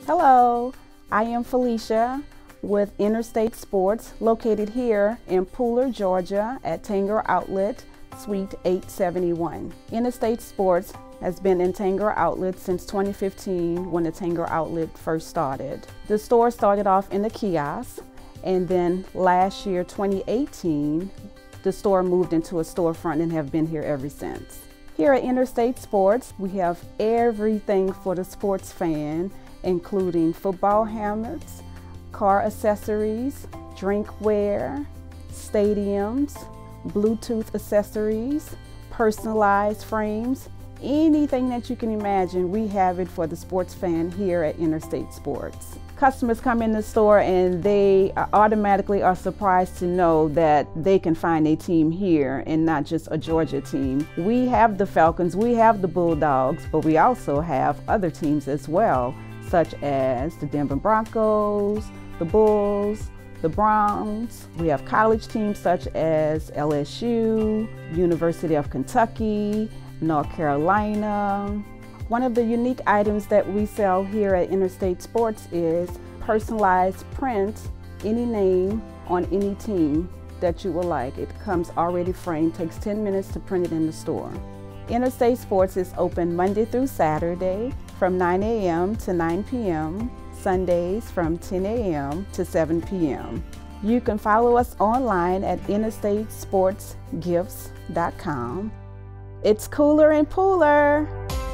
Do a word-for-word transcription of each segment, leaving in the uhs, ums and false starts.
Hello, I am Felicia with Interstate Sports, located here in Pooler, Georgia at Tanger Outlet, Suite eight seventy-one. Interstate Sports has been in Tanger Outlet since twenty fifteen when the Tanger Outlet first started. The store started off in a kiosk, and then last year, twenty eighteen, the store moved into a storefront and have been here ever since. Here at Interstate Sports, we have everything for the sports fan, including football helmets, car accessories, drinkware, stadiums, Bluetooth accessories, personalized frames, anything that you can imagine, we have it for the sports fan here at Interstate Sports. Customers come in the store and they automatically are surprised to know that they can find a team here and not just a Georgia team. We have the Falcons, we have the Bulldogs, but we also have other teams as well, such as the Denver Broncos, the Bulls, the Browns. We have college teams such as L S U, University of Kentucky, North Carolina. One of the unique items that we sell here at Interstate Sports is personalized print, any name on any team that you would like. It comes already framed, takes ten minutes to print it in the store. Interstate Sports is open Monday through Saturday from nine A M to nine P M, Sundays from ten A M to seven P M You can follow us online at interstate sports gifts dot com. It's cooler and pooler.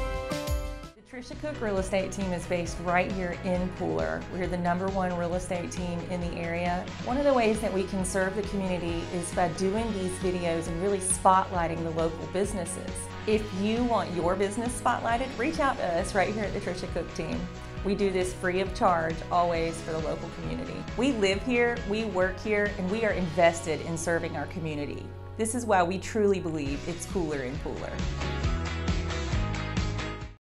The Tricia Cook Real Estate Team is based right here in Pooler. We're the number one real estate team in the area. One of the ways that we can serve the community is by doing these videos and really spotlighting the local businesses. If you want your business spotlighted, reach out to us right here at the Tricia Cook Team. We do this free of charge, always for the local community. We live here, we work here, and we are invested in serving our community. This is why we truly believe it's cooler in Pooler.